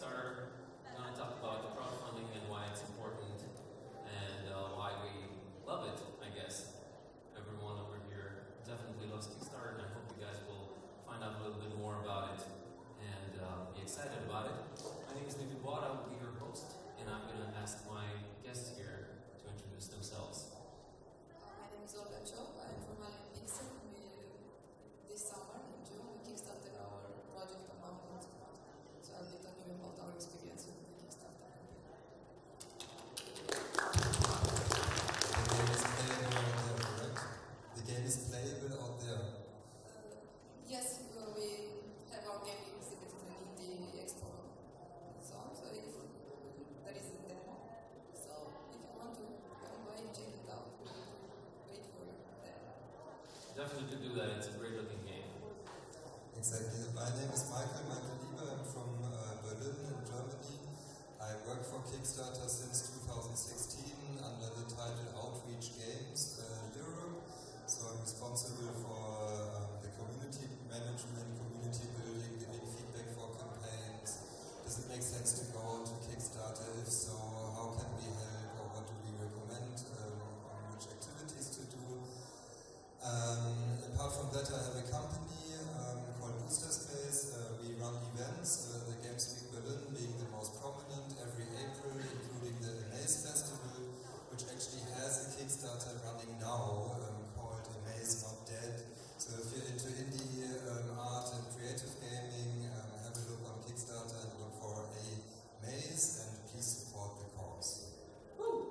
Kickstarter. I'm going to talk about crowdfunding and why it's important and why we love it, I guess. Everyone over here definitely loves Kickstarter, and I hope you guys will find out a little bit more about it and be excited about it. My name is Levi Boad, I will be your host, and I'm going to ask my guests here to introduce themselves. My name is Olga Chop. I'm from Alien Pixel. This summer, in June, we kickstarted our project on Mountain. So I'll be talking about our experience with the Kickstarter. The game is playable out there. Yes, we have our game exhibited in the expo zone, so if there is a demo. So if you want to come by and check it out, wait for that. Definitely do that, it's a great looking game. Exactly. My name is Michael Lieber. I'm from Berlin in Germany. I work for Kickstarter since 2016 under the title Outreach Games Europe. So I'm responsible for the community management, community building, giving feedback for campaigns. Does it make sense to go to Kickstarter? If so, how can we help, or what do we recommend on which activities to do? Apart from that, I have a company called Booster Space. We run events, the Games Week Berlin being the most prominent every April, including the Amaze Festival, which actually has a Kickstarter running now called Amaze Not Dead. So if you're into indie art and creative gaming, have a look on Kickstarter and look for Amaze, and please support the cause. Woo!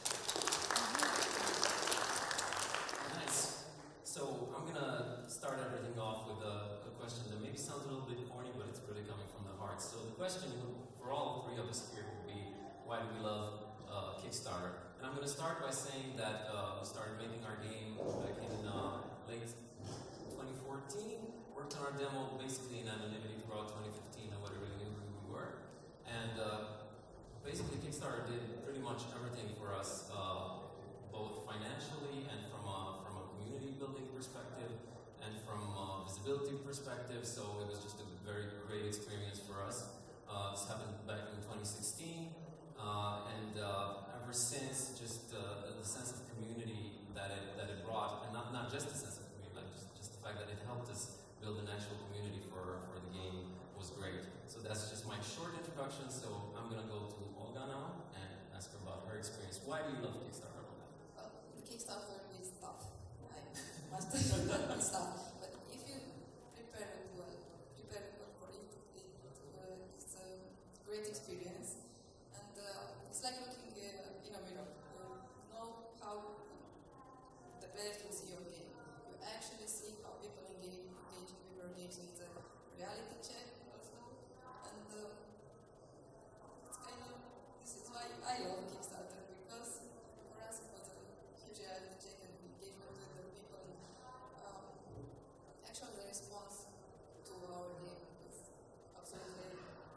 Nice. So I'm gonna start everything off with a question that maybe sounds a little bit corny, but it's really coming from the heart. So the question for all three of us here would be, why do we love Kickstarter? And I'm gonna start by saying that we started making our game back in late 2014, worked on our demo basically in anonymity throughout 2015, nobody really knew who we were. And basically Kickstarter did pretty much everything for us, both financially and from a community building perspective and from a visibility perspective, so it was just a very great experience for us. This happened back in 2016, and ever since, just the sense of community that it brought, and not just the sense of community, like just the fact that it helped us build an actual community for the game was great. So that's just my short introduction, so I'm going to go to Olga now and ask her about her experience. Why do you love Kickstarter, Olga? Well, the Kickstarter is tough. I must admit it's tough. But if you prepare it well for it, it's a great experience. And it's like looking in a mirror. You know how the players will see your game. You actually see how people engage with your games. It's a reality check also. And it's kind of, this is why I love Kickstarter, because for us it was a huge reality check and engagement with the people. Actually the response to our game was absolutely,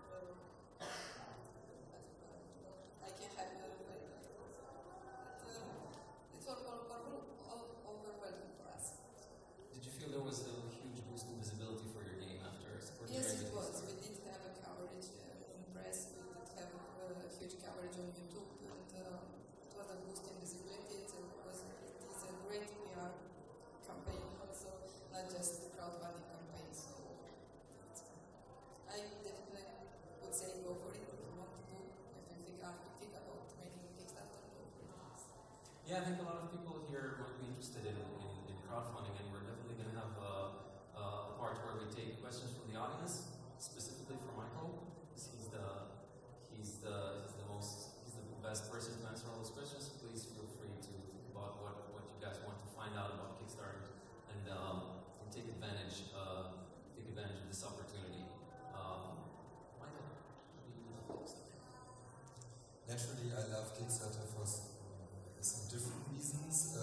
I can't have it like that. It's all overwhelming for us. Did you feel there was a huge boost in visibility for your game after supporting Yes, your it was. Kickstarter? We did have a coverage in press. We did have a huge coverage on YouTube, and it was a boost in visibility. It is a great PR campaign, also not just a crowdfunding campaign. So I definitely would say go for it if you want to do. If you think about making a Kickstarter, go for it. Yeah, I think a lot of people here might be interested in crowdfunding, and we're definitely going to have a part where we take questions from the audience, specifically for Michael, because he's the best person to answer all those questions. So please feel free to think about what you guys want to find out about Kickstarter and take advantage of this opportunity. Michael, what do you do for Kickstarter? Naturally, I love Kickstarter for some different reasons.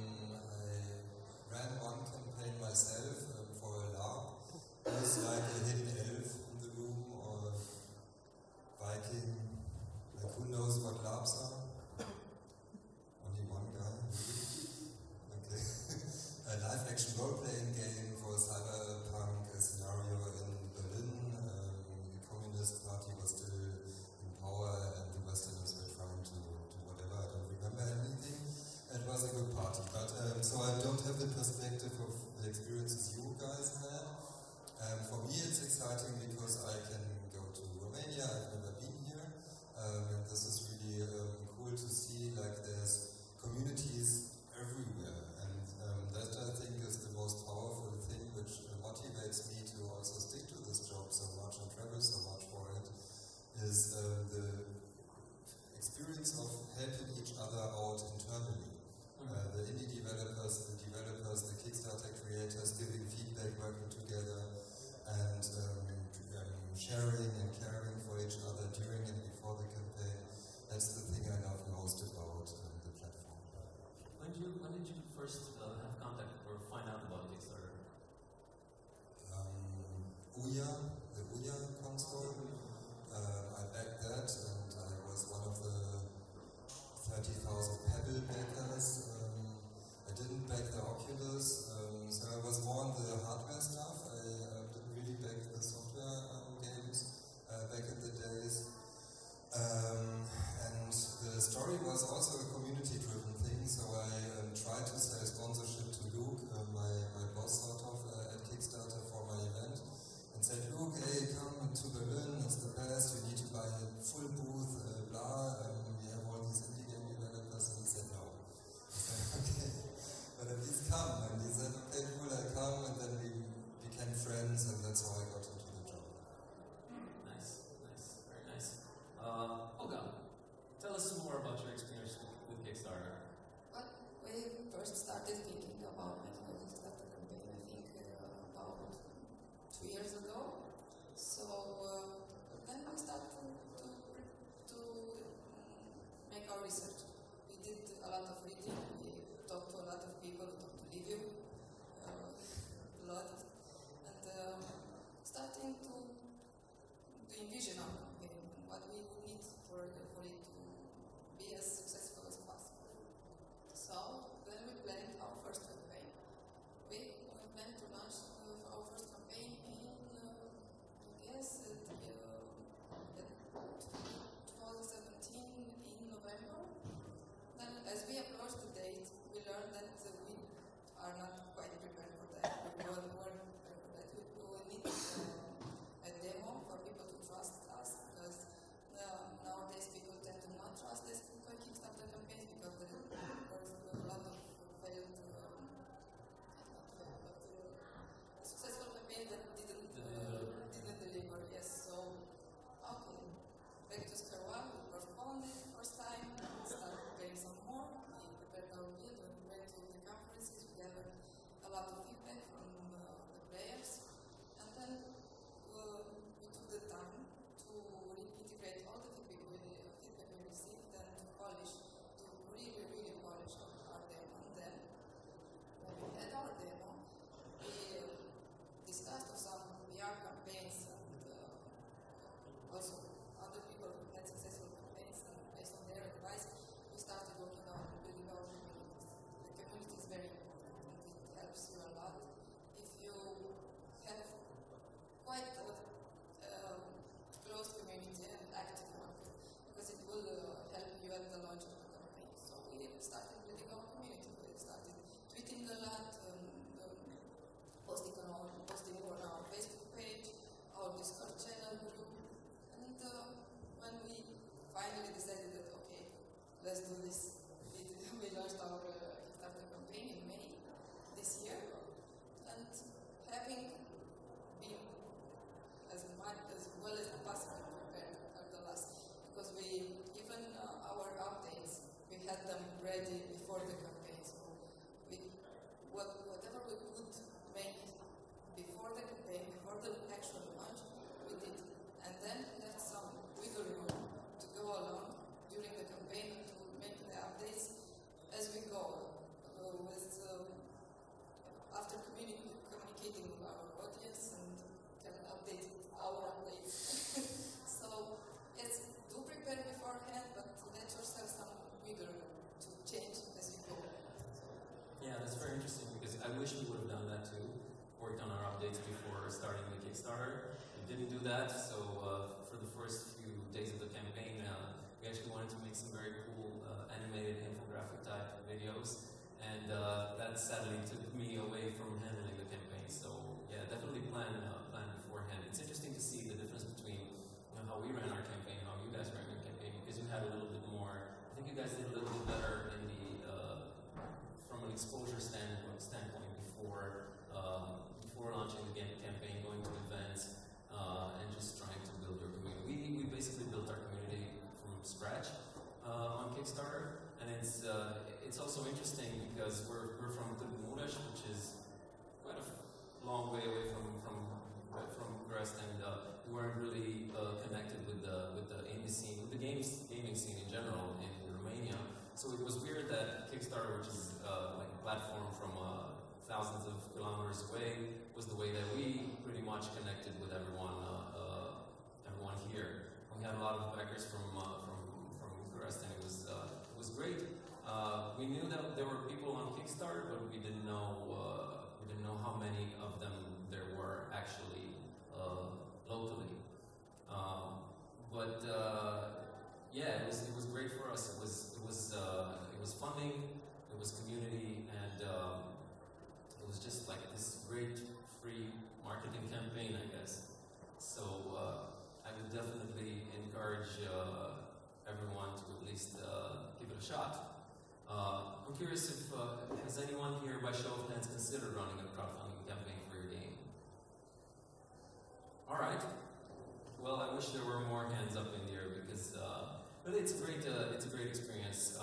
I ran one campaign myself for a LARP. It was like a hidden elf in the room, or Viking, like who knows what LARPs are? Only one guy, really? Okay. A live action role-playing game for a cyberpunk scenario in Berlin. The Communist Party was still exciting because I can go to Romania. I've never been here, and this is really cool to see. Like there's communities everywhere, and that I think is the most powerful thing, which motivates me to also stick to this job so much and travel so much for it. Is the experience of helping each other out internally. The indie developers, the Kickstarter creators giving feedback, working together, and sharing and caring for each other during and before the campaign. That's the thing I love most about the platform. When did you first have contact or find out about Kickstarter? Ouya, the Ouya console. I backed that, and I was one of the 30,000 Pebble backers. I didn't back the Oculus, so I was more on the hardware stuff. I didn't really back the software games back in the days. And the story was also a community-driven thing, so I tried to sell sponsorship to Luke, my boss sort of, at Kickstarter for my event, and said, Luke, hey, come to Berlin, it's the best, you need to buy a full booth, blah, we have all these indie game developers, and he said no. I said, okay, but at least come, and he said, okay, cool, I come, and then we became friends, and that's how I got into the job. Nice, very nice. Olga, tell us some more about your experience with Kickstarter. Well, we first started thinking about making a Kickstarter campaign, I think, about 2 years ago. So then we started to make our research. We did a lot of reading, we talked to a lot of people, we talked to Livio a lot, and starting to envision our campaign and what we would need for it to be as successful as possible. So then we planned our first campaign. We planned to launch our first campaign in, I guess, 2017 in November. Then as we approached the date, we learned that we are not quite prepared for that. We weren't prepared for that. We need a demo for people to trust us, because nowadays people tend to not trust this Kickstarter campaigns because there were a lot of failed, successful campaigns that didn't deliver. Yes, so okay, back to square one. We postponed it first time, started preparing some more. We prepared our build, we went to the conferences, we gathered a lot of feedback from the players, and then we took the time to integrate all the feedback we received and to really polish our demo. And then when we had our demo, we discussed some PR campaigns and also other people who had successful campaigns, and based on their advice, we started working on building our communities. The community is very important and it helps you a lot. If you have quite a close community and active one, because it will help you at the launch of the campaign. So we started building our community. We started tweeting a lot, posting on our Facebook page, our Discord channel group, and when we finally decided that okay, let's do this, we launched our Kickstarter campaign in May this year, and having been as well as possible prepared at the last, because we even our updates we had them ready before the campaign. So whatever we could make before the campaign, before the actual launch, we did, and then left some wiggle room to go along during the campaign to make the updates as we go. After communicating with our audience and can update our updates. So yes, do prepare beforehand, but let yourself some wiggle room to change as you go. Yeah, that's very interesting because I wish we would have done that too. Worked on our updates before starting the Kickstarter. We didn't do that, so for the first few days of the campaign, we actually wanted to make some very cool animated infographic type videos, and that sadly took me away from handling the campaign. So yeah, definitely plan beforehand. It's interesting it's also interesting because we're from Tribmureș, which is quite a long way away from Crest, and we weren't really connected with the indie scene, with the gaming scene in general in Romania. So it was weird that Kickstarter, which is like a platform from thousands of kilometers away, was the way that we pretty much connected with everyone here. We had a lot of backers from Crest, and it was great. We knew that there were people on Kickstarter, but we didn't know how many of them there were actually locally. Yeah, it was great for us. It was funding, it was community, and it was just like this great free marketing campaign, I guess. So I would definitely encourage everyone to at least give it a shot. I'm curious if has anyone here, by show of hands, considered running a crowdfunding campaign for your game? All right. Well, I wish there were more hands up in the air because, but it's a great experience.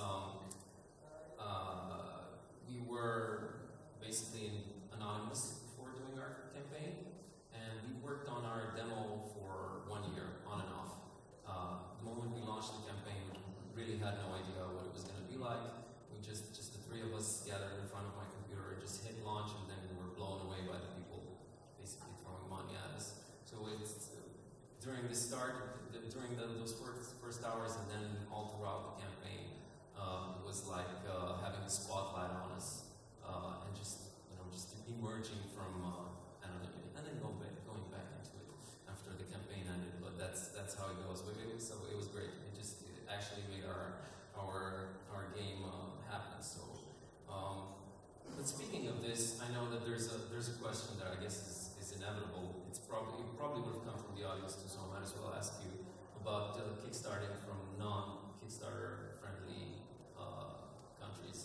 We were basically anonymous before doing our campaign, and we worked on our demo for 1 year, on and off. The moment we launched the campaign, we really had no idea what it was going to be like. We just the three of us gathered in front of my computer, just hit launch, and then we were blown away by the people basically throwing money at us. So it's during the start, during those first hours, and then all throughout the campaign, it was like having the spotlight on us, and just emerging from anonymity, and then going back into it after the campaign ended. But that's how it goes. So it was great. It actually made our game happen. So, but speaking of this, I know that there's a question that I guess is inevitable. It probably would have come from the audience too, so I might as well ask you about kickstarting from non-Kickstarter friendly countries,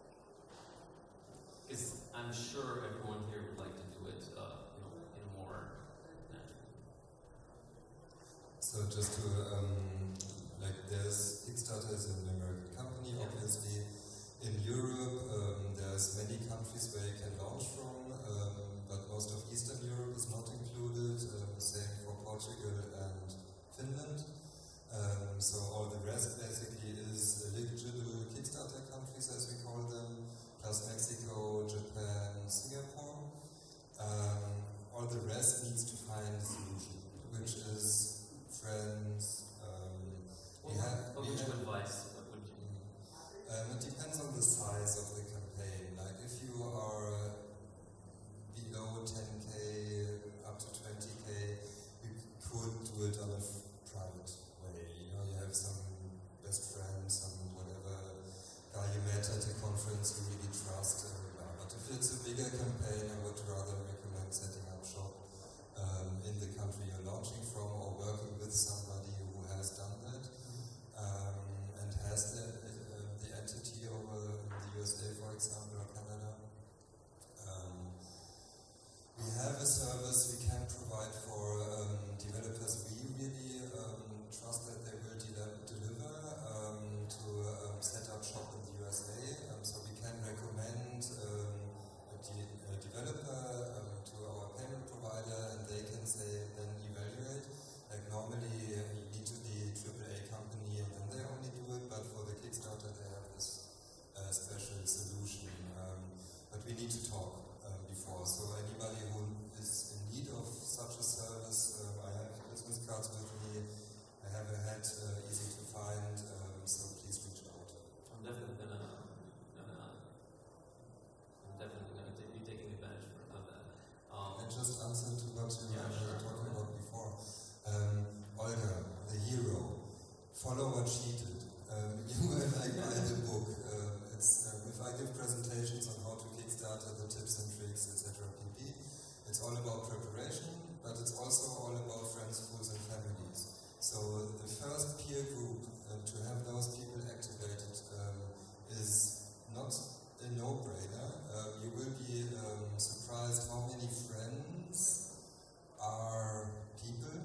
because I'm sure everyone here would like to do it, in a more natural. So just to there's Kickstarter is an American company, obviously. In Europe, there's many countries where you can launch from, but most of Eastern Europe is not included. Same for Portugal and Finland. So all the rest basically is eligible Kickstarter countries, as we call them, plus Mexico, Japan, Singapore. All the rest needs to find a solution, which is friends. What would you advise? It depends on the size of the campaign. Like if you are below 10k up to 20k, you could do it on a private way. You have some best friend, some whatever guy you met at a conference you really trust. But if it's a bigger campaign, I would rather recommend setting up shop in the country you're launching from, or working with somebody who has done that and has the entity over in the USA, for example, or Canada. We have a service we can provide for developers we really trust that they will deliver to set up shop in the USA. So we can recommend a developer to our payment provider, and they can then evaluate. Like normally you need to be AAA company and then they only do it, but for the Kickstarter they have this special solution. But we need to talk before. So anybody who is in need of such a service, I have business cards with me. I have a hat, easy to find. So please reach out. I'm definitely gonna be taking advantage of that. And just answer to what you were talking about before. Olga, the hero. Follow what she did. You and I buy the book. If I give presentations on how to Kickstarter, the tips and tricks, etc. pp. It's all about preparation, but it's also all about friends, fools, and families. So the first peer group to have those people activated is not a no-brainer. You will be surprised how many friends are people.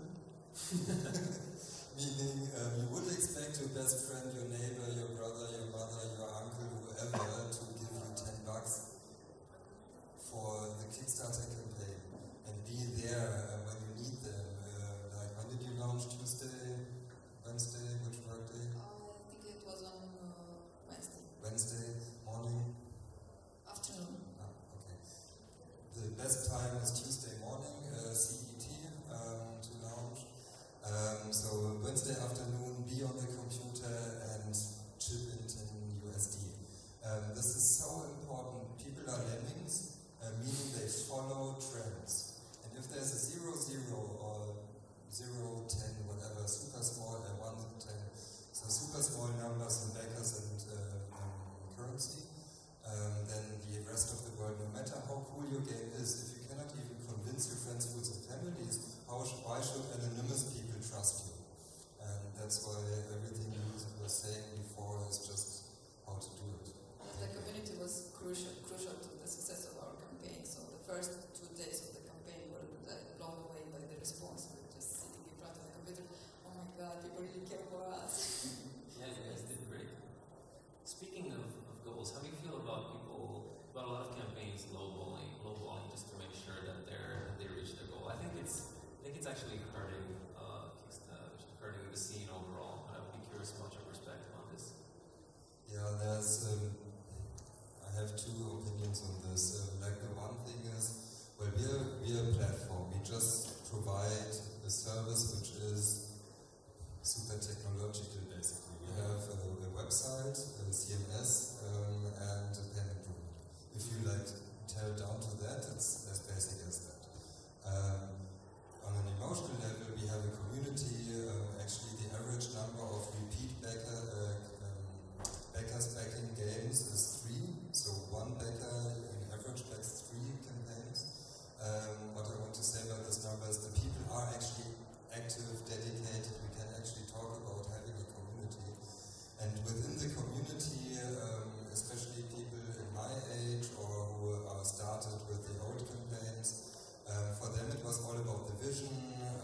Meaning, you would expect your best friend, your neighbor, your brother, your mother, your uncle, whoever, goals. How do you feel about a lot of campaigns lowballing just to make sure that they reach their goal? I think it's actually hurting the scene overall. I would be curious about your perspective on this. Yeah, I have two opinions on this. Like the one thing is, well, we're a platform. We just provide a service which is super technological, basically. We have a website, a CMS, and a payment provider. If you tear down to that, it's as basic as that. On an emotional level, we have a community. Actually, the average number of repeat backers backing games is 3. So one backer on average backs 3 campaigns. What I want to say about this number is the people are actually active, dedicated. We can actually talk about having a community. And within the community, especially people in my age or who are started with the old campaigns, for them it was all about the vision,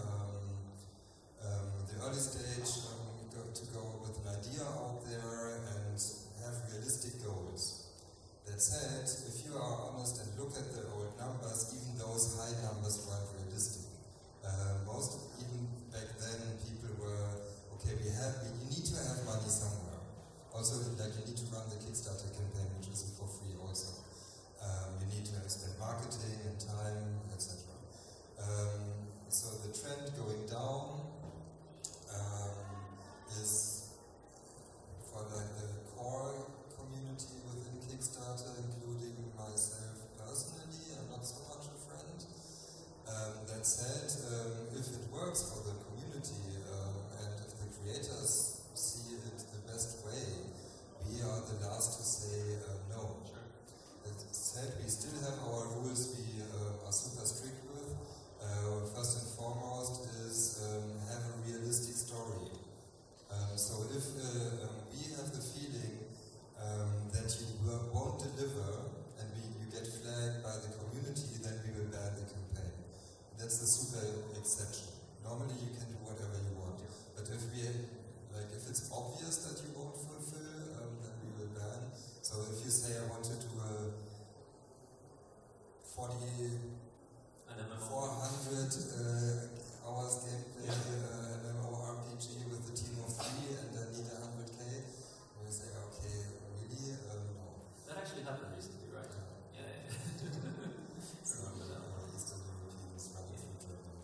the early stage, to go with an idea out there and have realistic goals. That said, if you are honest and look at the old numbers, even those high numbers weren't realistic. Even back then, people were, okay, you need to have money somewhere. Also, you need to run the Kickstarter campaign, which isn't for free also. You need to spend marketing and time, etc. So the trend going down is for the core community within Kickstarter, including myself personally. I'm not so much a friend. That said, if it works for the community and if the creators see it the best way, we are the last to say no. Sure. That said, we still have our rules we are super strict with. First and foremost is have a realistic story. So if we have the feeling that you won't deliver and you get flagged by the community, then we will ban the campaign. That's the super exception. Normally you can do whatever you want. But if it's obvious that you won't fulfill, then we will ban. So if you say I want to do a 400 hours gameplay MMORPG with a team of 3 and I need 100k, we say, okay, really? No. That actually happened recently, right? Yeah. So Eastern Europeans running through Germany.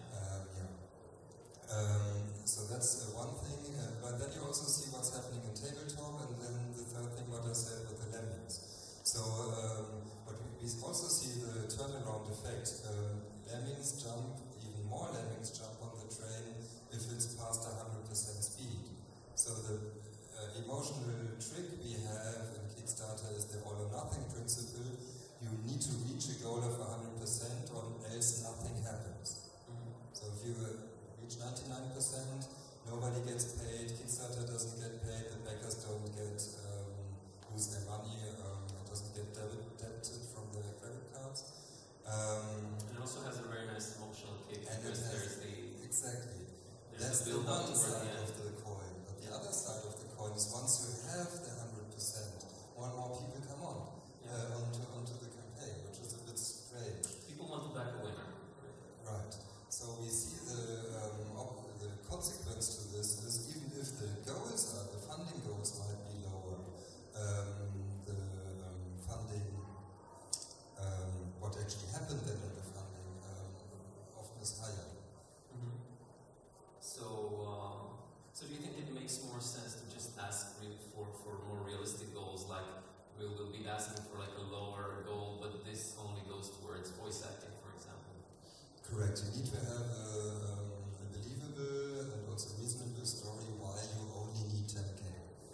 So that's one thing, but then you also see what's happening in tabletop, and then the third thing, what I said with the lemmings. So what we also see the turnaround effect. Lemmings jump, even more lemmings jump on the train if it's past 100% speed. So the emotional trick we have in Kickstarter is the all or nothing principle. You need to reach a goal of 100% or else nothing happens. So if you reach 99%, nobody gets paid, Kickstarter doesn't get paid, the backers don't lose their money, it doesn't get debited from their credit cards. It also has a very nice emotional kick because exactly. That's the one side of the coin. But the other side of the coin is once you have the 100%, more and more people come on onto the campaign, which is a bit strange. People want to back a winner. Right. So we see the consequence to this is even if the funding goals might be lower, the funding, what actually happened then in the funding often is higher. Mm-hmm. So do you think it makes more sense to just ask for more realistic goals, like we'll be asking for a lower goal, but this only goes towards voice acting, for example? Correct. You need to have a believable and also reasonable story why you only need 10k.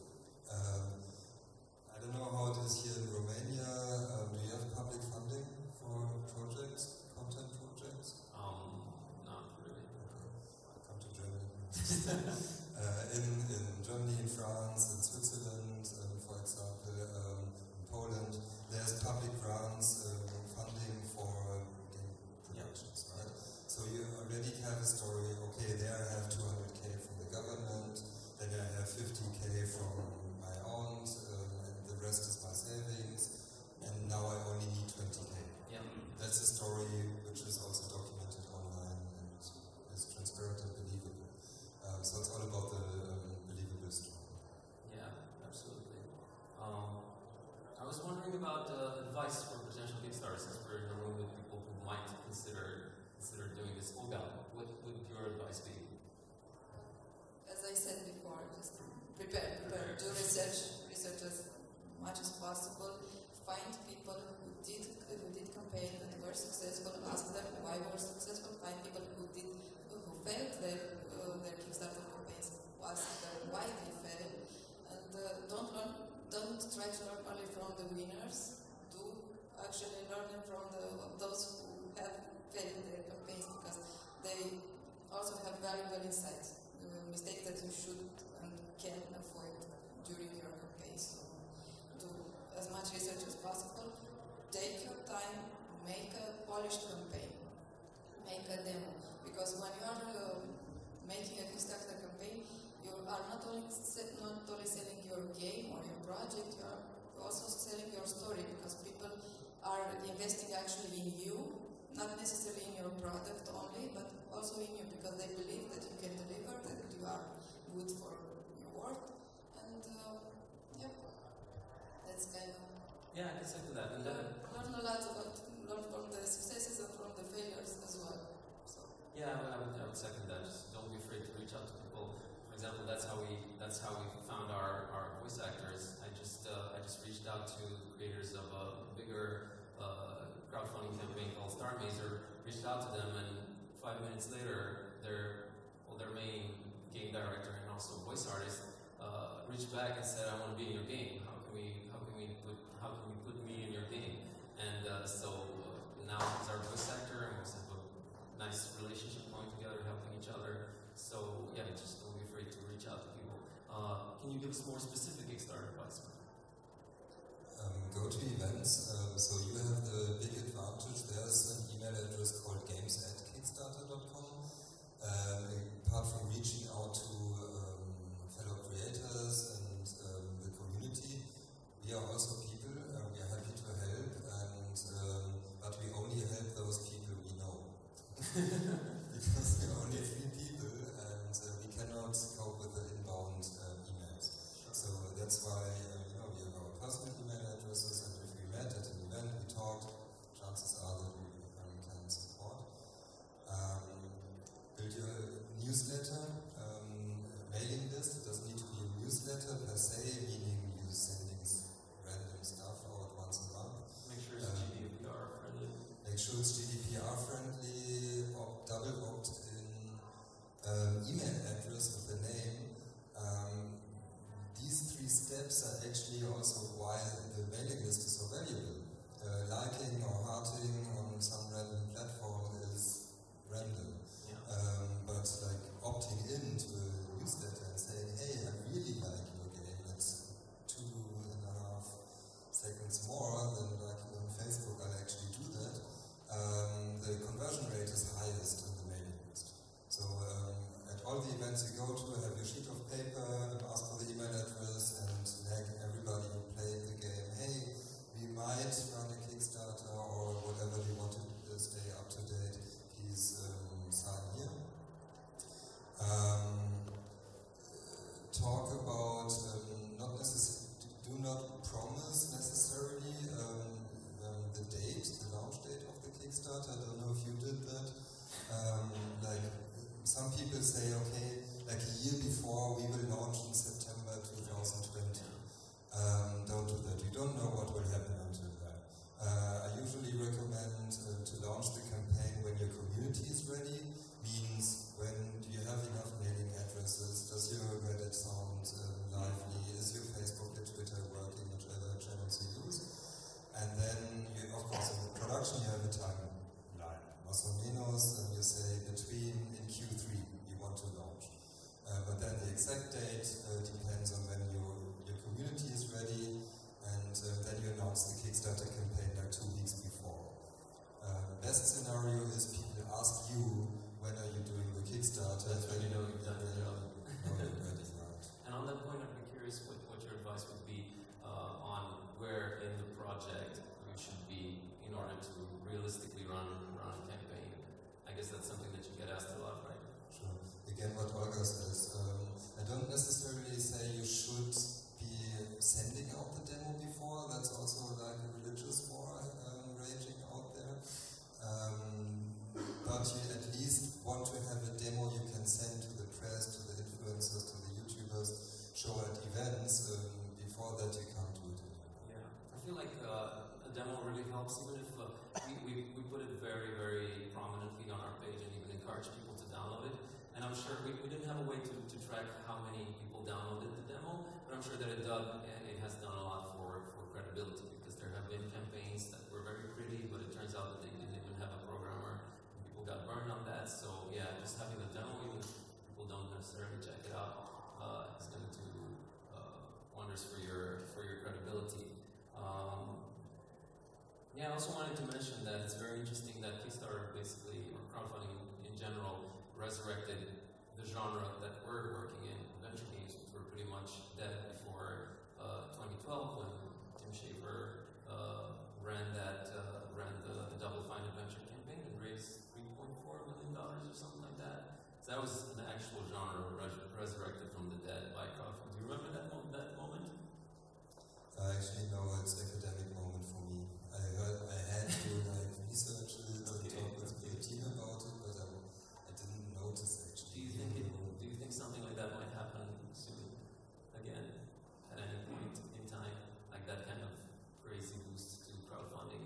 I don't know how it is here in Romania. Do you have public funding for projects, content projects? Not really. Okay. Come to Germany. In Germany, in France, in Switzerland, for example, in Poland, there's public grants funding for game productions, right? So you already have a story, okay, there I have 200k from the government, then I have 50k from my aunt, and the rest is my wondering about advice for potential Kickstarters, since we're in a room with people who might consider doing this. Olga, what would your advice be? As I said before, just prepare, do research as much as possible. Find people who did campaign and were successful. Ask them why were successful. Find people who failed their Kickstarter campaigns. Ask them why they failed. And don't try to learn only from the winners. Do actually learn from those who have failed their campaigns, because they also have valuable insights. Mistakes that you should and can avoid during your campaign. So do as much research as possible. Take your time, make a polished campaign, make a demo. Because when you are making a Kickstarter campaign, you are not only selling your game or your project, you are also selling your story, because people are investing actually in you, not necessarily in your product only, but also in you, because they believe that you can deliver, that you are good for your work, and that's kind of... Yeah, I can second that. And learn a lot learn from the successes and from the failures as well. So. Yeah, I would second that. Just don't be afraid to reach out to people. For example, that's how we found our voice actors. I just reached out to the creators of a bigger crowdfunding campaign called Star Mazer. Reached out to them, and 5 minutes later, their main game director and also voice artist reached back and said, "I want to be in your game. How can we put me in your game?" And now he's our voice actor, and we have a nice relationship going together, helping each other. So yeah, just don't be afraid to reach out to people. Can you give us more specific Kickstarter advice? Go to events. So you have the big advantage. There's an email address called games@kickstarter.com. Apart from reaching out to fellow creators and the community, we are also people. We are happy to help, but we only help those people we know. Because we are only 3 people, and we cannot cope with the inbound emails. So that's why we have our personal email addresses, and if we met at an event, we talked, chances are that we can support. Build your newsletter, mailing list. It doesn't need to be a newsletter per se, meaning you sending random stuff out once a month. Make sure it's GDPR friendly. Make sure it's GDPR friendly, double opt-in, email address with the name. These 3 steps are actually also why the mailing list is so valuable. Liking or hearting on some random platform is random. Yeah. But like opting into a newsletter and saying, "Hey, I really like your game," it's 2.5 seconds more than liking on Facebook. I'll actually do that. The conversion rate is highest on the mailing list. So at all the events you go to, have your sheet of paper, ask for the email address, and nag everybody who played the game, "Hey, we might run a Kickstarter," or whatever they want to stay up to date, please sign here. Talk about do not promise necessarily the date, the launch date of the Kickstarter. I don't know if you did that. Like some people say, okay, like a year before we will launch in September 2020. Don't do that. You don't know what will happen until then. I usually recommend to launch the campaign when your community is ready. Means when do you have enough mailing addresses? Does your Reddit sound lively? Is your Facebook and Twitter working? Whichever channels you use. And then, of course, in the production you have a timeline. Más o menos, you say in Q3 you want to launch. But then the exact date depends on when your community is ready, and then you announce the Kickstarter campaign like 2 weeks before. Best scenario is people ask you, when are you doing the Kickstarter? That's when you know you've done your job. Right. And on that point, I'd be curious what your advice would be on where in the project you should be in order to realistically run a campaign. I guess that's something that you get asked a lot, right? Sure. Again, what Olga says, I don't necessarily say you should be sending out the demo before. That's also like helps, even if we put it very, very prominently on our page and even encourage people to download it. And I'm sure we didn't have a way to track how many people downloaded the demo, but I'm sure that it has done a lot for credibility, because there have been campaigns that were very pretty, but it turns out that they didn't even have a programmer, and people got burned on that. So yeah, just having the demo, even if people don't necessarily check it out, is going to do wonders for your credibility. Yeah, I also wanted to mention that it's very interesting that Kickstarter basically, or crowdfunding in general, resurrected the genre that we're working in, adventure games, which were pretty much dead before 2012 when Tim Schafer ran the Double Fine Adventure campaign and raised $3.4 million or something like that. So that was an actual genre resurrected from the dead by crowdfunding. Do you remember that moment? Actually, no, it's academic moment for me. I had to research a little bit, talk with the team about it, but I didn't notice actually. Do you think something like that might happen soon again at any point in time, like that kind of crazy boost to crowdfunding?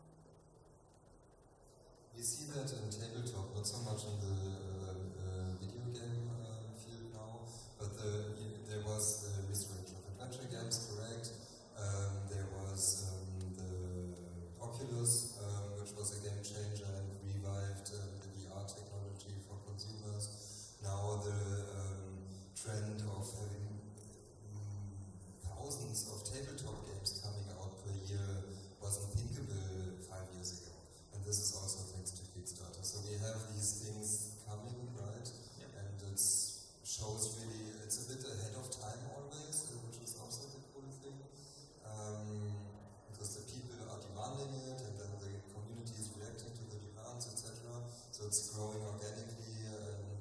We see that in tabletop, not so much in the video game field now, but there was the resurrection of adventure games, correct? There was the Oculus, which was a game changer and revived the VR technology for consumers. Now the trend of having thousands of tabletop games coming out per year was unthinkable 5 years ago. And this is also thanks to Kickstarter. So we have these things coming, right? Yep. And it shows really, it's a bit ahead of time always, which is also the cool thing. Because the people are demanding it, and then the community is reacting to the demands, etc. So it's growing organically and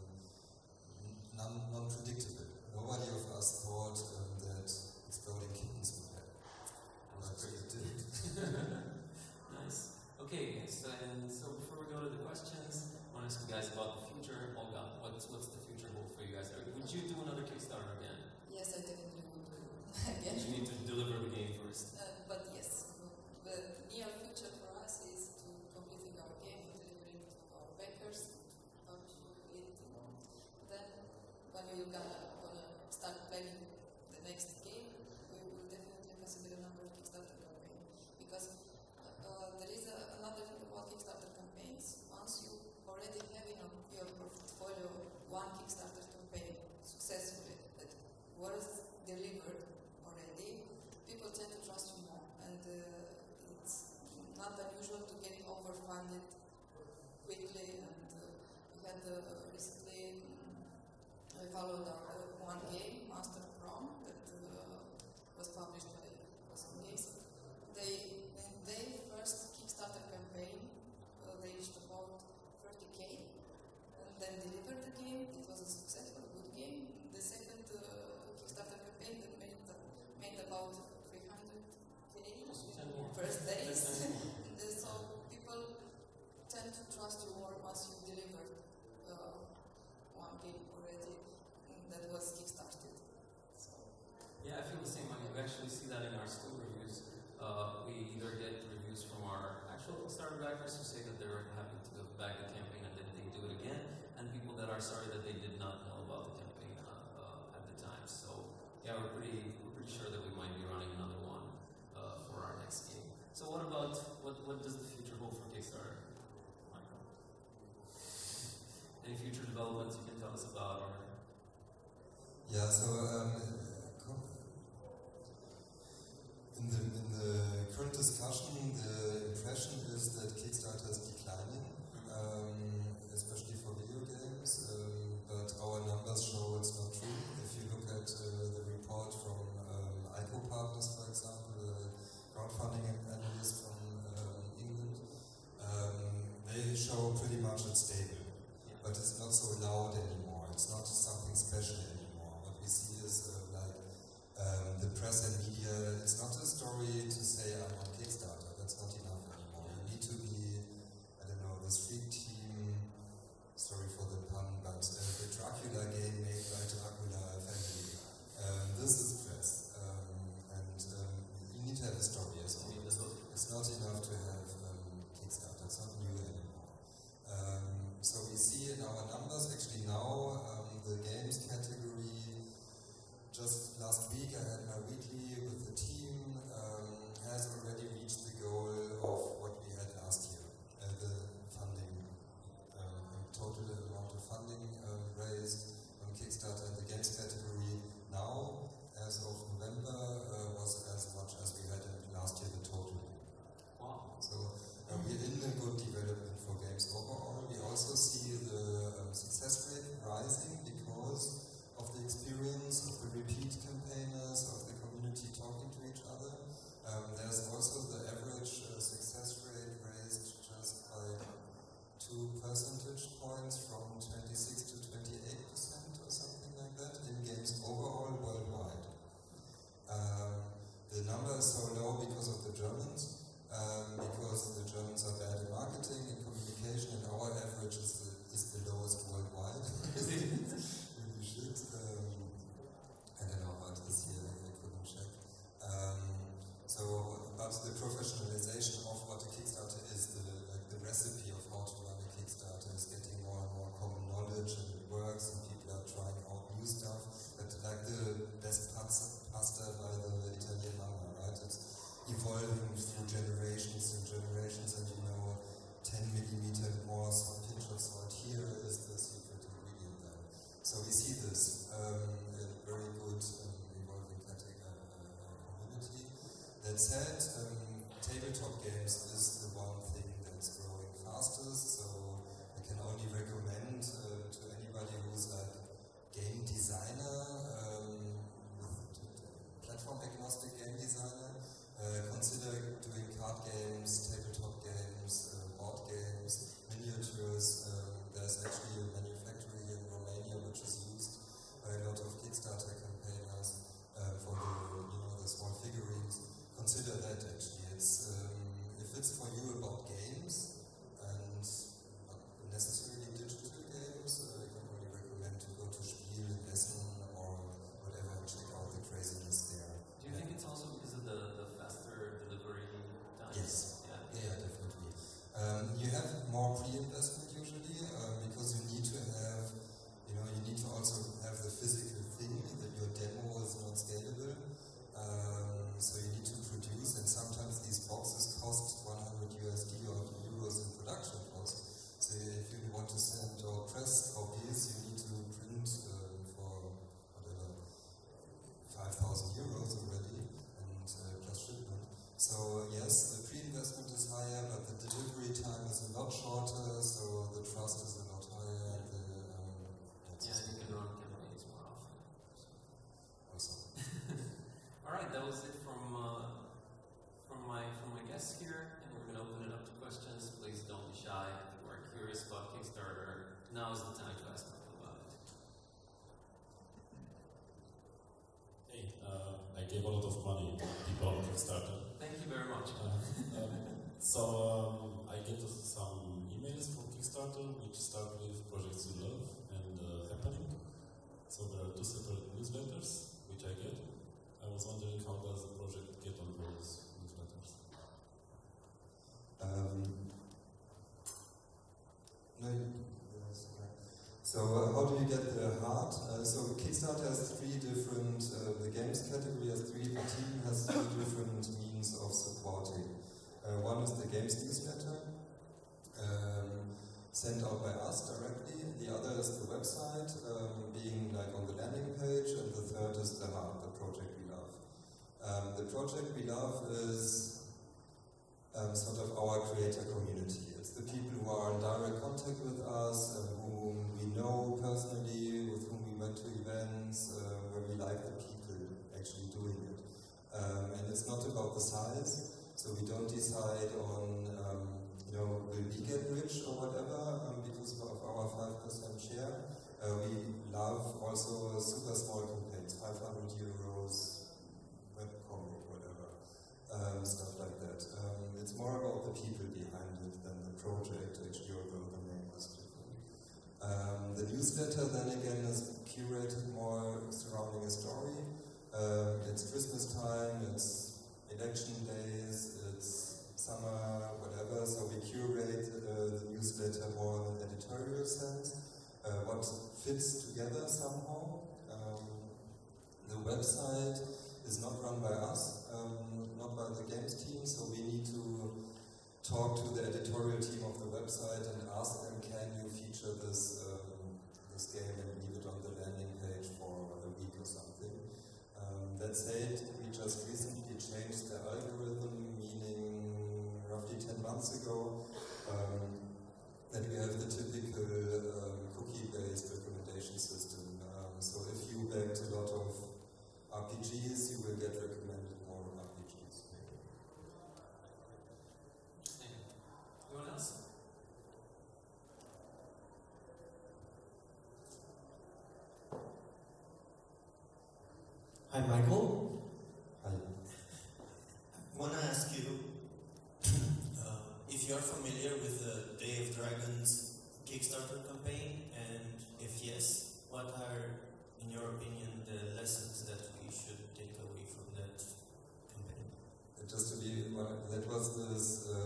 non-predictable. Nobody of us thought that Exploding Kittens would happen. But it did. Nice. Okay, so before we go to the questions, I want to ask you guys about the future. Olga, what's the future hold for you guys? Would you do another Kickstarter again? Yes, I definitely would do again. You need to deliver the game first. But yes, the near future for us is to completing our game, delivering to our backers, publishing it. Then, when we're gonna start planning the next game, we will definitely consider another Kickstarter campaign, because there is another thing about Kickstarter campaigns. Once you already have in your portfolio one Kickstarter campaign successfully that was delivered already, people tend to trust you more, and it's not unusual to get overfunded quickly. And we had recently followed our one game, Master Prom, that was published by Awesome Games. In their first Kickstarter campaign, they reached about 30K, and then delivered the game. It was a successful, good game. The second Kickstarter campaign that made about 300K first days. So people tend to trust you more once you delivered one game already that was kickstarted. So. Yeah, I feel the same way. We actually see that in our school reviews. We either get reviews from our actual Kickstarter backers who say that they're happy to back the campaign and then they do it again, and people that are sorry that they did not know about the campaign at the time. So yeah, we're pretty sure that we might be running another one for our next game. So what about what does the future hold for Kickstarter, Michael? Any future developments you can tell us about? Or yeah, so in the current discussion, the impression is that Kickstarter is declining, especially for video games, but our numbers show it's not true. If you look at the report from ICO Partners, for example, the crowdfunding analyst from England, they show pretty much it's stable, but it's not so loud anymore. It's not something special anymore. What we see is the press and media. It's not a story to say I'm on Kickstarter. That's not enough anymore. You need to be, I don't know, the street team. Sorry for the pun, but the Dracula game made by Dracula family. This is press, and you need to have a story as well. It's not enough experience, of the repeat campaigners, of the community talking to each other. There's also the average success rate raised just by 2 percentage points from 26 to 28% or something like that in games overall worldwide. The number is so low because of the Germans, because the Germans are bad at marketing and communication, and our average is the lowest worldwide. Really shit. I don't know how it is here, I couldn't check. But the professionalization of what a Kickstarter is, the recipe of how to run a Kickstarter is getting more and more common knowledge, and it works, and people are trying out new stuff. But like the best pasta by the Italian mama, right? It's evolving through generations and generations, and 10 millimeter more, some pinch of salt here is the secret ingredient there. So we see this a very good evolving community. That said, tabletop games is the one thing that's growing fastest, so I can only recommend to anybody who's like game designer, platform agnostic game designer, consider doing card games, tabletop games, board games, miniatures. There's actually a manufacturer here in Romania which is used by a lot of Kickstarter campaigners for the small figurines. Consider that actually. It's if it's for you about games and not necessarily digital games, I can only recommend to go to Spiel in Essen or whatever and check out the craziness there. Do you think it's also because of the faster delivery times? Yes. Yeah, definitely. You have more pre-investment usually because you need to have, you need to also have the physical thing that your demo is not scalable. So you need to produce, and sometimes these boxes cost $100 USD or euros in production cost. So if you want to send or press copies, you need to print for whatever 5,000 euros already, and plus shipment. So yes, the pre-investment is higher, but the delivery time is a lot shorter, so the trust is a lot higher. And you can run campaigns more often. Also. All right, that was it from my guests here, and we're going to open it up to questions. Please don't be shy. If you are curious about Kickstarter, now is the time to ask Michael about it. Hey, I gave a lot of money to people on Kickstarter. Thank you very much. So I get some emails from Kickstarter which start with projects you love and happening. So there are 2 separate newsletters which I get. I was wondering, how does the project get on those newsletters? So how do you get the heart? So Kickstarter has 3 different, the games category has 3, the team has 3 different means of supporting. One is the games newsletter, sent out by us directly. The other is the website, being like on the landing page, and the third is the heart, the project we love. The project we love is sort of our creator community. It's the people who are in direct contact with us, whom we know personally, with whom we went to events, where we like the people actually doing it. And it's not about the size, so we don't decide on, will we get rich or whatever, because of our 5% share. We love also super small campaigns, 500 euros, webcomic, whatever, stuff like that. It's more about the people behind it than the project, actually, although the name is different. The newsletter, then again, is curated more surrounding a story. It's Christmas time, it's election days, it's summer, whatever, so we curate the newsletter more in an editorial sense, what fits together somehow. The website is not run by us, not by the games team, so we need to talk to the editorial team of the website and ask them, can you feature this game and leave it on the landing page for a week or something. That said, we just recently changed the algorithm, meaning roughly 10 months ago, that we have the typical cookie-based recommendation system. So if you backed a lot of RPGs, you will get recommended more RPGs. Anyone else? Hi, Michael. Hi. I want to ask you if you're familiar with the Day of Dragons Kickstarter campaign, and if yes, what are, in your opinion, the lessons that we should take away from that campaign? Just to be, that was this,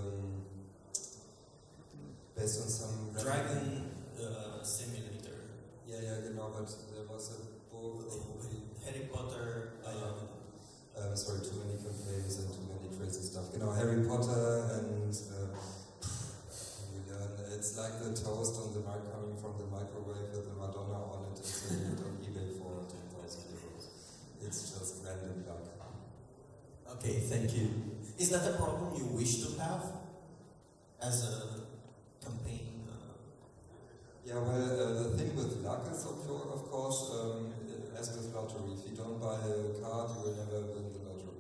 based on some... Dragon Simulator. Yeah, genau, but there was a book... Harry Potter... sorry, too many campaigns and too many crazy stuff. Genau, Harry Potter and... it's like the toast on the coming from the microwave with the Madonna on it and selling it on eBay for 10,000 euros. It's just random luck. Okay, thank you. Is that a problem you wish to have as a campaign? Yeah, well, the thing with luck is, of course, as with lottery, if you don't buy a card, you will never win the lottery.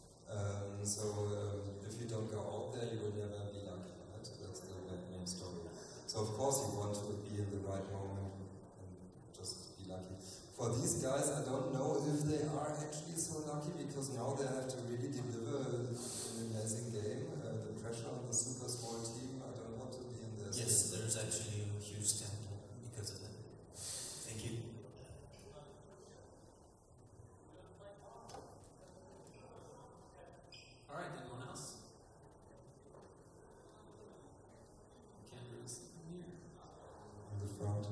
If you don't go out there, you will never be lucky, right? That's the main story. So of course you want to be in the right moment and just be lucky. For these guys, I don't know if they are actually so lucky, because now they have to really deliver an amazing game. The pressure on the super small team, I don't want to be in this. Yes, there's actually a huge scandal because of that. Thank you. All right, anyone else? Can't really see from here. In the front.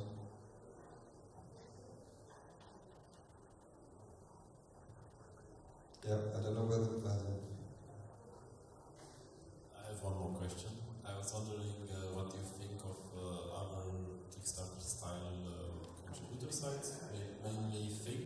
Yeah, I don't know whether... I have one more question. I was wondering what you think of other Kickstarter-style contributor sites, mainly Fig.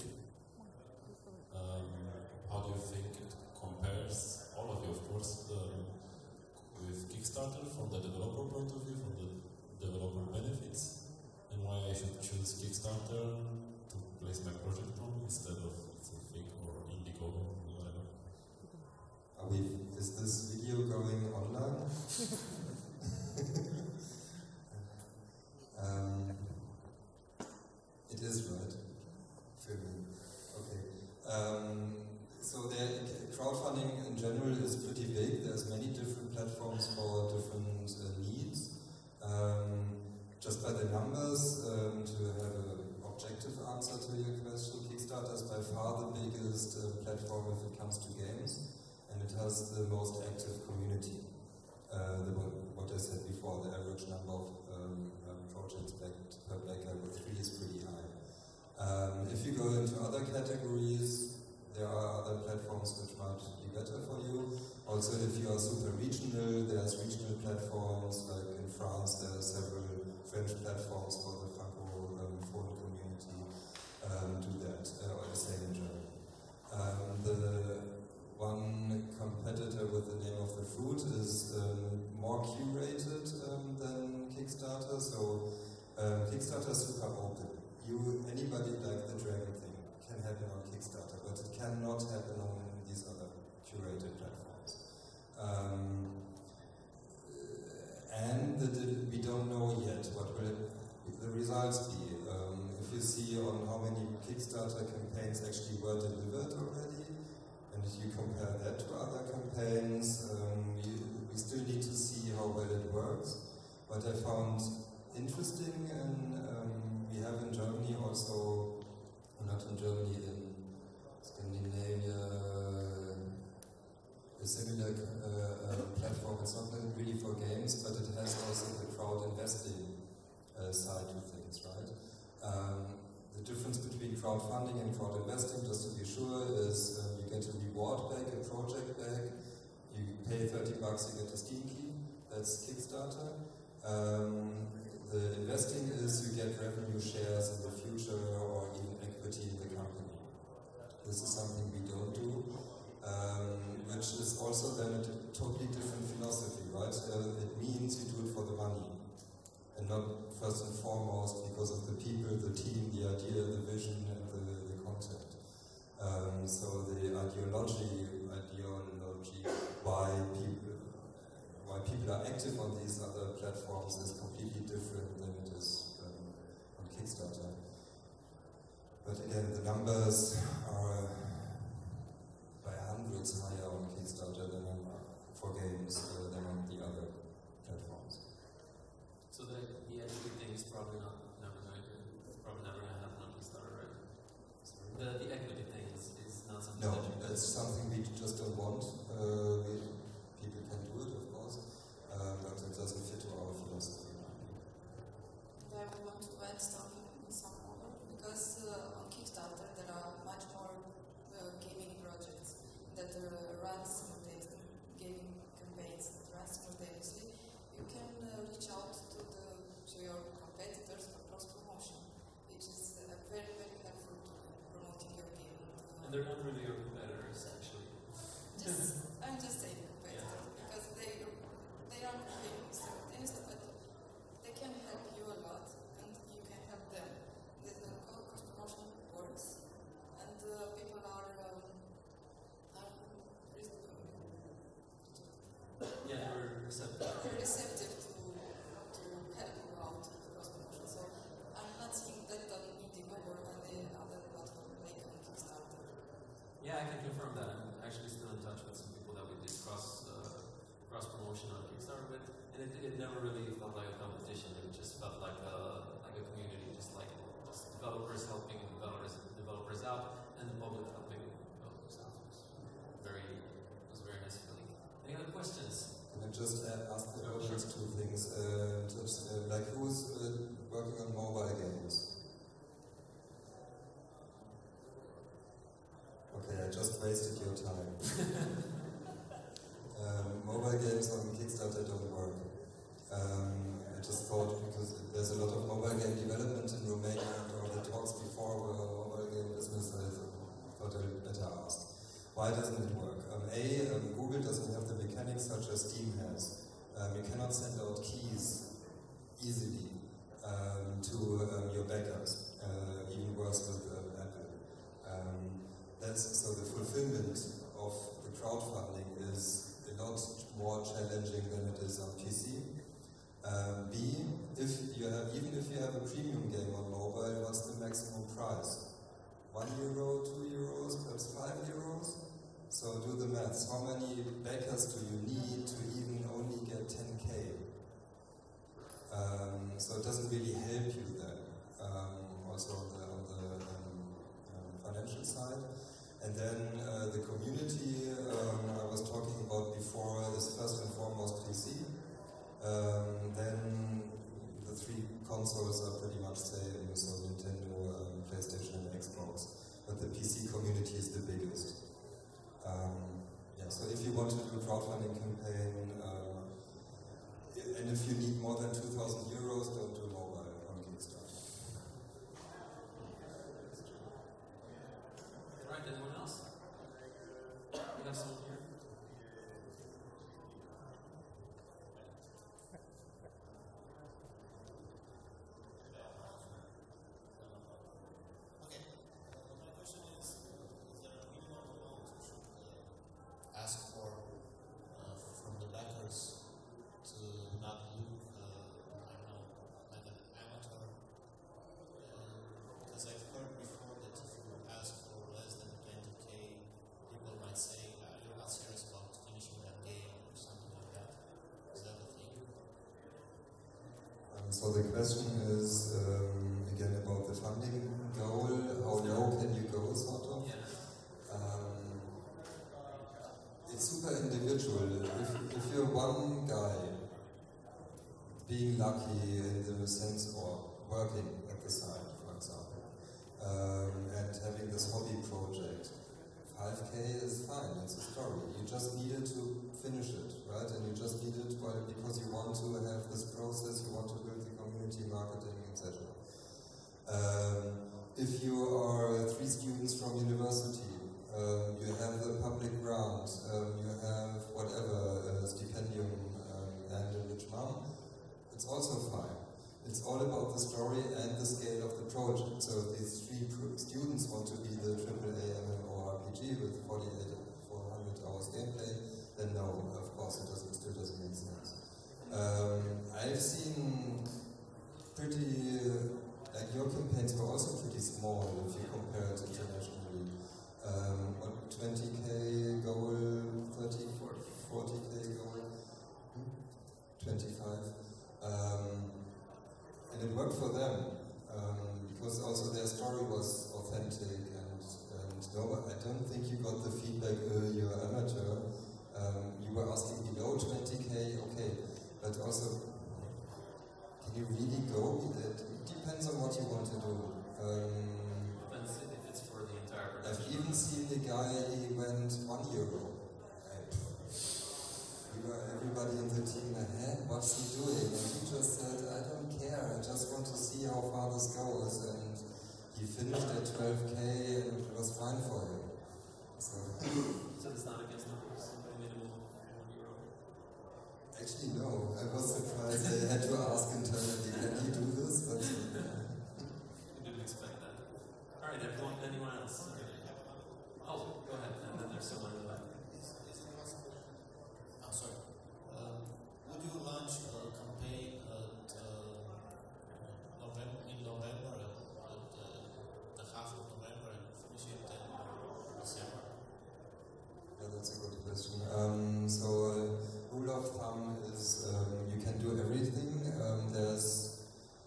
How do you think it compares, all of you of course, with Kickstarter from the developer point of view, from the developer benefits, and why I should choose Kickstarter to place my project on instead of Fig or Indiegogo or whatever? Is this video going online? It is, right? Filming. Okay. So crowdfunding in general is pretty big. There's many different platforms for different needs. Just by the numbers, to have an objective answer to your question, Kickstarter is by far the biggest platform if it comes to games. And it has the most active community. What I said before, the average number of projects backed per backer with 3 is pretty high. If you go into other categories, there are other platforms which might be better for you. Also, if you are super regional, there's regional platforms, like in France, there are several French platforms for the Francophone community do that, or the same in Germany. The one competitor with the name of the fruit is more curated than Kickstarter. So Kickstarter is super open. Anybody like the Dragon thing can happen on Kickstarter, but it cannot happen on these other curated platforms. We don't know yet what will the results be. If you see on how many Kickstarter campaigns actually were delivered already, and if you compare that to other campaigns, we still need to see how well it works. What I found interesting, and we have in Germany also, not in Germany, in Scandinavia, a similar platform. It's not really for games, but it has also the crowd investing side of things, right? The difference between crowdfunding and crowd investing, just to be sure, is you get a reward back, a project back. You pay $30, you get a Steam key. That's Kickstarter. The investing is you get revenue shares in the future or even equity in the company. This is something we don't do, which is also then a totally different philosophy, right? It means you do it for the money, and not first and foremost because of the people, the team, the idea, the vision, and the content. So ideology why people are active on these other platforms is completely different than it is on Kickstarter. But again, the numbers are by hundreds higher on Kickstarter than for games than on the other platforms. So the equity thing is probably never going to happen on Kickstarter, right? The equity thing is not something. No, it's something we just don't want. People can do it, of course, but it doesn't fit to our philosophy. I want to add something more, because on Kickstarter there are much more gaming projects that run simultaneously, gaming campaigns that run simultaneously. You can reach out to your competitors for cross-promotion, which is very, very helpful to promoting your game. And they're not really your competitors, actually. I'm just saying competitors, because they are gaming simultaneously, but they can help you a lot, and you can help them. The cross-promotion works, and people are receptive to help you out with cross-promotion. So I'm not seeing that needing over any other platform like on Kickstarter. Yeah, I can confirm that. I'm actually still in touch with some people that we did cross-promotion on Kickstarter with, and it never really felt like a competition. It just felt like a community, just developers helping developers out, and the public helping developers out. It was very nice feeling. Any other questions? Can I just ask the audience two things? Who's working on mobile games? Okay, I just wasted your time. Mobile games on Kickstarter don't work. I just thought, because there's a lot of mobile game development in Romania, and all the talks before were mobile game business, I thought I'd better ask. Why doesn't it work? Google doesn't have the mechanics such as Steam has. You cannot send out keys easily to your backers, even worse with Apple. So the fulfillment of the crowdfunding is a lot more challenging than it is on PC. B, even if you have a premium game on mobile, what's the maximum price? €1, €2, perhaps €5? So do the maths. How many backers do you need to even only get 10K? So it doesn't really help you then. Also on the financial side. And then the community I was talking about before is first and foremost PC. Then the three consoles are pretty much same, so Nintendo, PlayStation and Xbox. But the PC community is the biggest. So if you want to do a crowdfunding campaign, and if you need more than €2,000, don't do mobile on Kickstarter. Alright, anyone else? We have someone here. Okay. My question is there a minimum amount you should ask for from the backers to not look, like an amateur? Because I've heard before that if you ask for less than 20K, people might say, you're not serious about finishing that game or something like that. Is that a thing? So the question is, again, about the funding goal. How low can you go, sort of? Yeah. It's super individual. If you're one guy being lucky in the sense or working at the site, for example, and having this hobby project, 5K is fine, it's a story. You just needed to finish it, right? And you just need it because you want to have this process, you want to build the community, marketing, etc. If you are 3 students from university, you have the public grant, you have whatever, stipendium and enrichment, it's also fine. It's all about the story and the scale of the project. So if these 3 students want to be the AAA MMORPG with 48 don't think you got the feedback, you're amateur. You were asking below 20k, okay, but also, can you really go? It depends on what you want to do. Depends if it's for the entire I've production. even seen the guy, he went €1. Everybody in the team ahead, what's he doing? And he just said, I don't care, I just want to see how far this goes. And he finished at 12k and it was fine for him. So it's not against the rules, minimum €1. actually, no. I was surprised they had to ask internally, can you do this? But I didn't expect that. Alright, anyone else? Oh, go ahead, and then there's someone in the back. I'm sorry. Would you launch a campaign at November, the half of November, and finish it in December? yeah, that's a good question. Rule of thumb is you can do everything. There's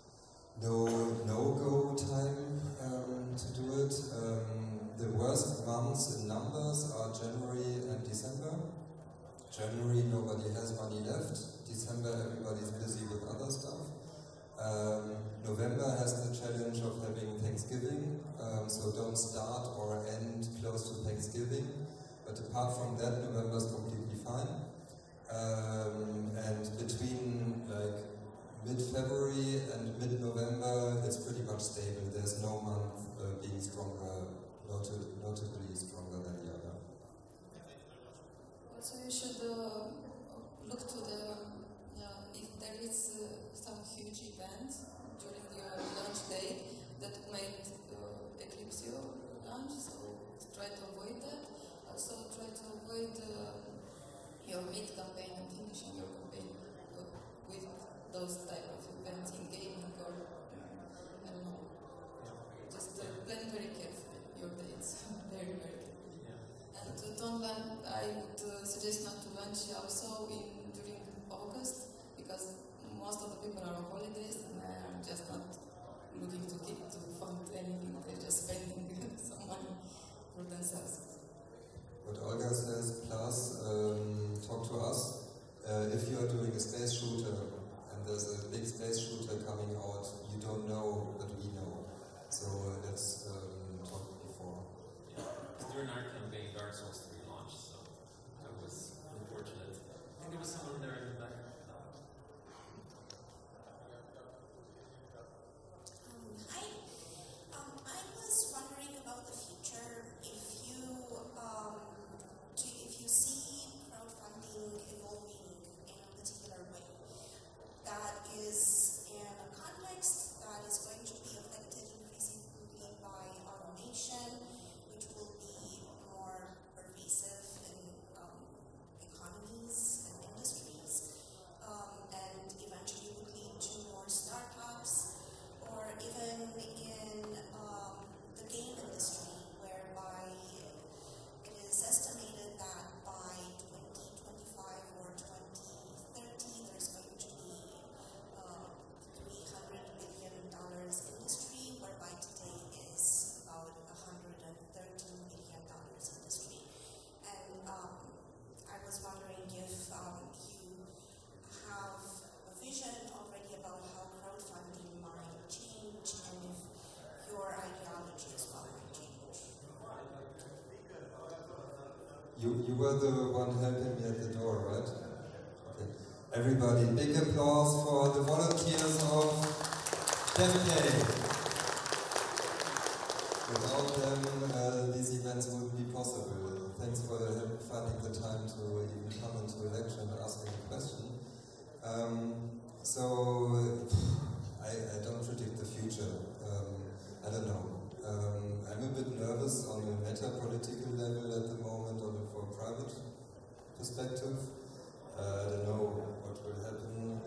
no-go time to do it. The worst months in numbers are January and December. January, nobody has money left. December, everybody's busy with other stuff. November has the challenge of having Thanksgiving, so don't start or end close to Thanksgiving. But apart from that, November is completely fine. And between like mid-February and mid-November, it's pretty much stable. There's no month being stronger, notably stronger than the other. Also, you should look to the if there is some huge event during your launch day that might eclipse your launch, so try to avoid that. Also, try to avoid your mid-campaign and finishing your campaign with those type of events in gaming or I don't know. Just plan very carefully your dates, very carefully. Yeah. And I would suggest not to launch also during August because most of the people are on holidays and they are just not looking to fund anything. They're just spending some money for themselves. What Olga says, plus talk to us. If you are doing a space shooter and there's a big space shooter coming out, you don't know, but we know. So let's talk before. Yeah, during our campaign, Dark Souls 3 launched, so that was unfortunate. I think there was someone there in the back. Hi. I was wondering about the future. If you see crowdfunding evolving in a particular way, that is in a context that is going to be affected increasingly by automation, which will be more pervasive in economies and industries, and eventually would lead to more startups, or even in the game industry, whereby it is estimated that by 2025 or 2030 there's going to be $300 billion industry, whereby today is about $113 billion industry. And I was wondering if you have a vision already about how crowdfunding might change and if your ideology as well might change. You were the one helping me at the door, right? Okay. Everybody, big applause for the volunteers of DevPay. Without them, these events wouldn't be possible. Thanks for finding the time to even come into a lecture and ask me a question. I don't predict the future. I don't know. I'm a bit nervous on a meta-political level at the moment, for a private perspective. I don't know what will happen.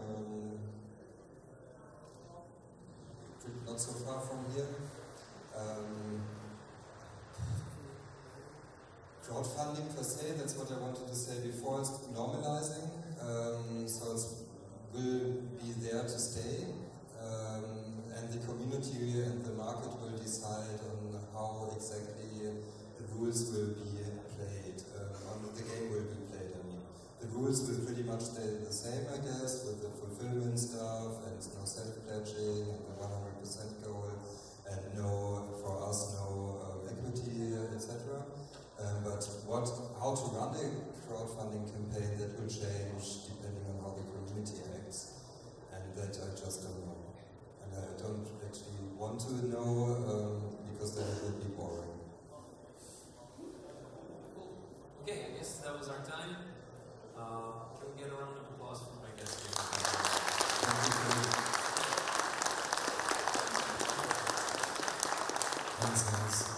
Not so far from here. Crowdfunding per se, that's what I wanted to say before, is normalizing. So it will be there to stay. And the community and the market will decide on how exactly the rules will be played, the game will be played. I mean, the rules will pretty much stay the same, I guess, with the fulfillment stuff and no self-pledging and the 100% goal and for us, no equity, etc. But how to run a crowdfunding campaign, that will change depending on how the community acts, and that I just don't know. And I don't actually want to know because then it will be boring. Okay, I guess that was our time. Can we get a round of applause for my guest here? Thanks, guys.